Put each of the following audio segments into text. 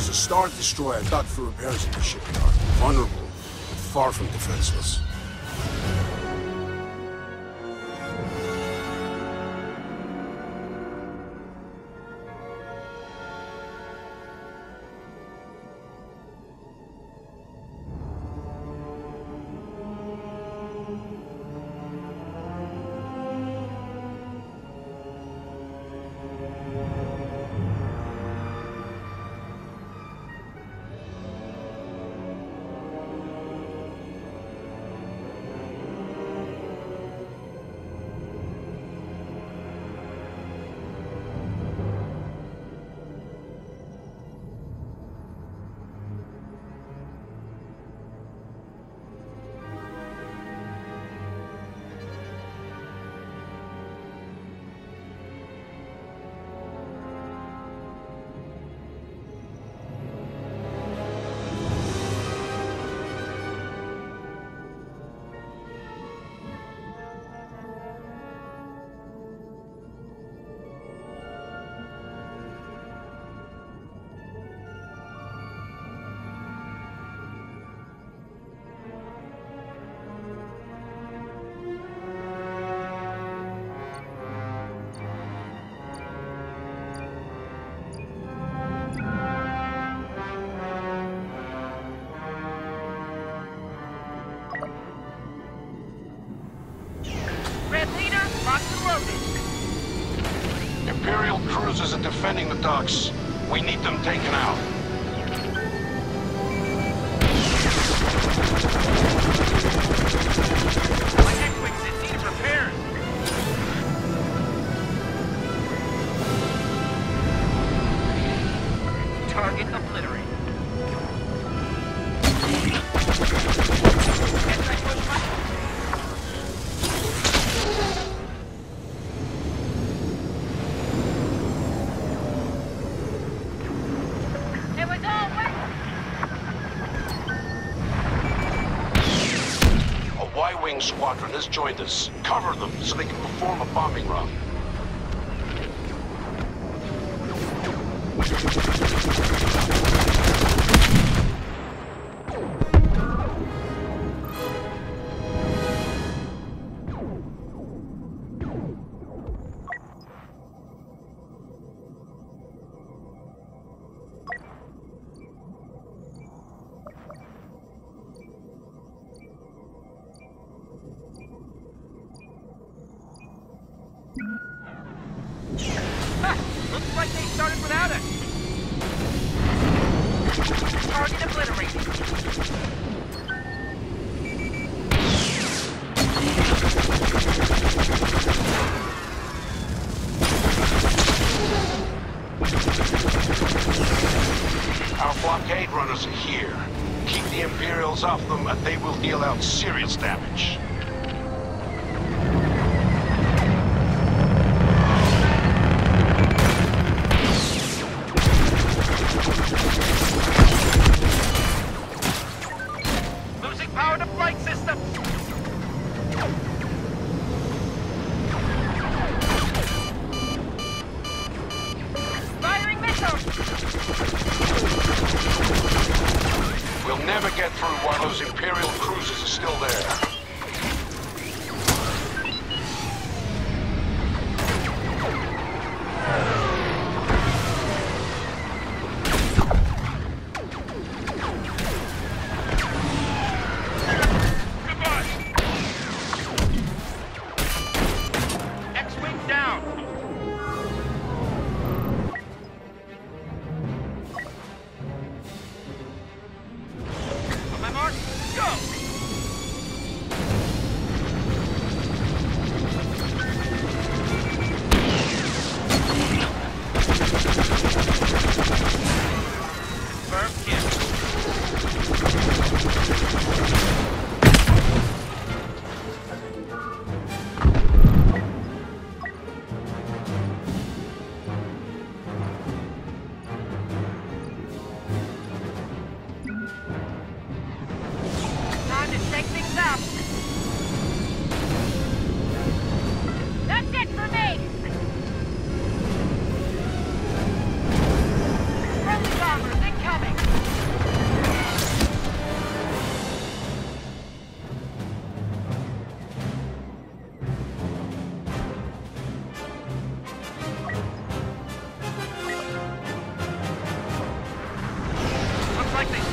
a Star Destroyer docked for repairs at the shipyard. Vulnerable, but far from defenseless. Imperial cruisers are defending the docks. We need them taken out. My X-Wing's in need of repairs. Target obliterated. Y-Wing squadron has joined us. Cover them so they can perform a bombing run. Looks like they started without us. Target obliterated. Our blockade runners are here. Keep the Imperials off them and they will deal out serious damage. Losing power to flight systems. Firing missiles. We'll never get through while those Imperial cruisers are still there.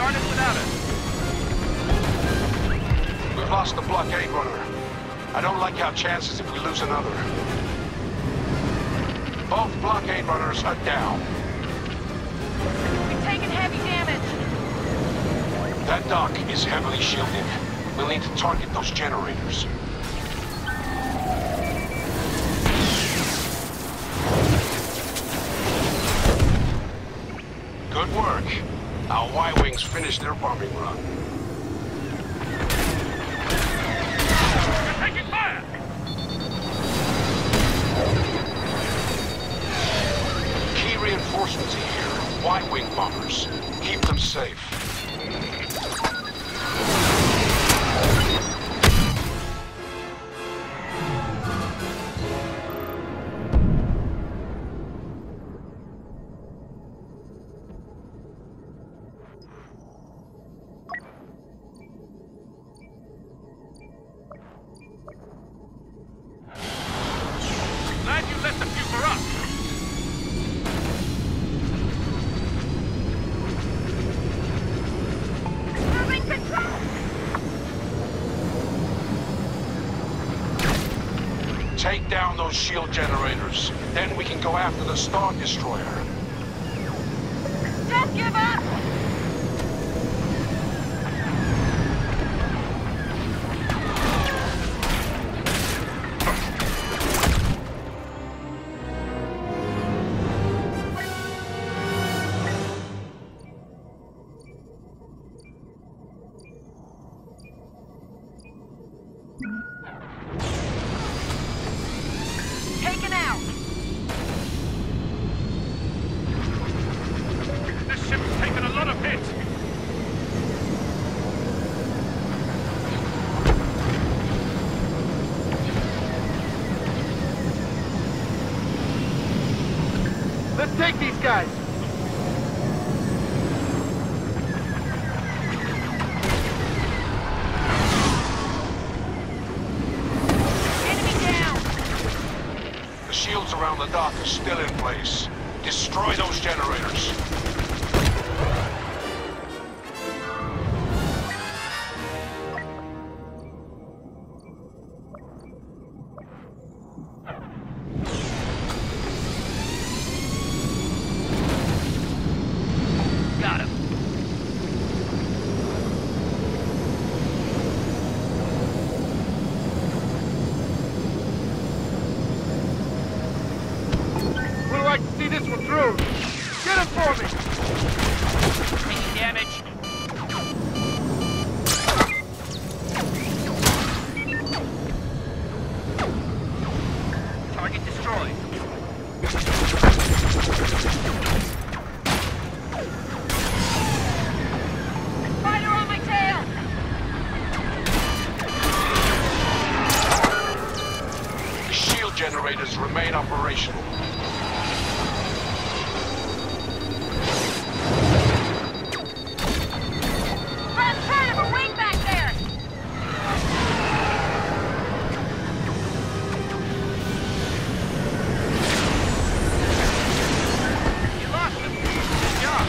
started without us. We've lost the blockade runner. I don't like our chances if we lose another. Both blockade runners are down. We've taken heavy damage. That dock is heavily shielded. We'll need to target those generators. Good work. Our Y-Wings finished their bombing run. We're taking fire! Key reinforcements are here. Y-Wing bombers. Keep them safe. Glad you left a few for us. Moving control! Take down those shield generators. Then we can go after the Star Destroyer. Don't give up! Taken out! This ship's taken a lot of hits. Let's take these guys! Enemy down! The shields around the dock are still in place. Destroy those generators. Got him. We'd like to see this one through. Get him for me! Taking damage. Target destroyed. Fighter on my tail! The shield generators remain operational. Last turn of a wing back there! You lost him. Good job.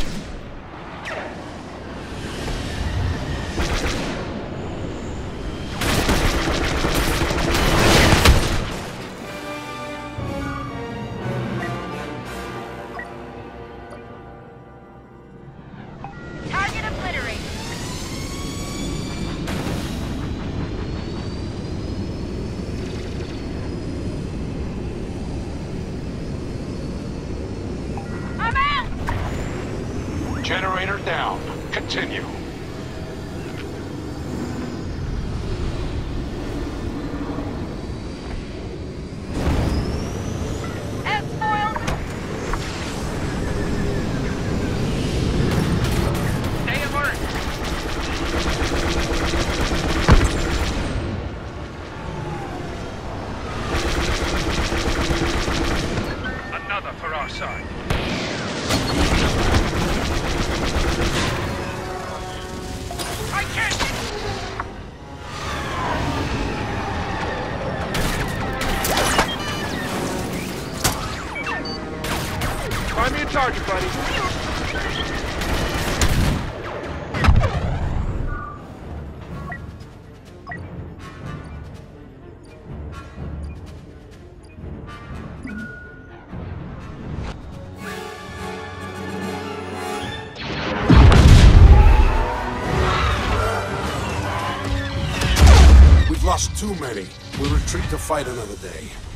Target obliterated. I'm out! Generator down. Continue. Head spoiled. Stay alert. Another for our side. I can't. Find me a target, buddy. lost too many. We'll retreat to fight another day.